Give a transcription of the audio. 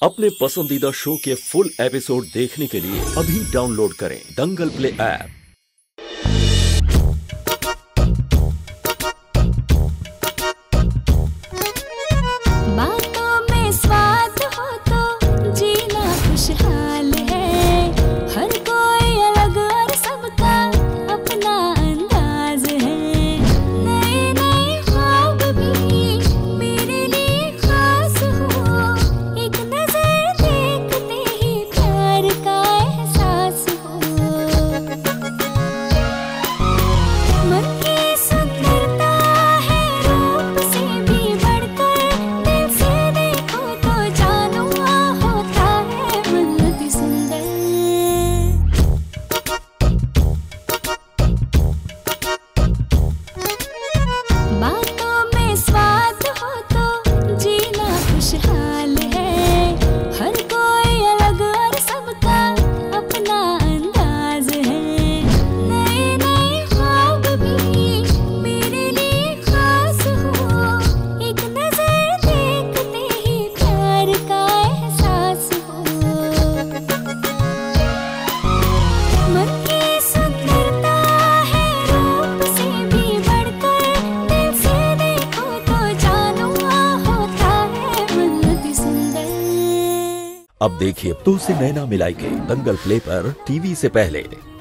अपने पसंदीदा शो के फुल एपिसोड देखने के लिए अभी डाउनलोड करें दंगल प्ले ऐप। बातों में स्वाद हो तो जीना खुशहाल है। हर कोई अलग और सबका अपना अंदाज है। नए नए ख्वाब भी मेरे लिए खास हो। एक नजर देखते ही प्यार का एहसास हो। मन की सुंदरता है रूप से भी बढ़कर। दिल से देखो तो जानू होता है मन अति सुंदर। बातों में स्वाद हो तो जीना खुशहाल है। हर कोई अलग और सबका अपना अंदाज है। नए नए ख्वाब भी मेरे लिए खास हो। एक नजर देखते ही प्यार का एहसास हो। मन की सुंदरता है रूप से भी बढ़कर। दिल से देखो तो जानू होता है मन अति सुंदर। अब देखिए तो से नैना मिलाई के दंगल प्ले पर टीवी से पहले।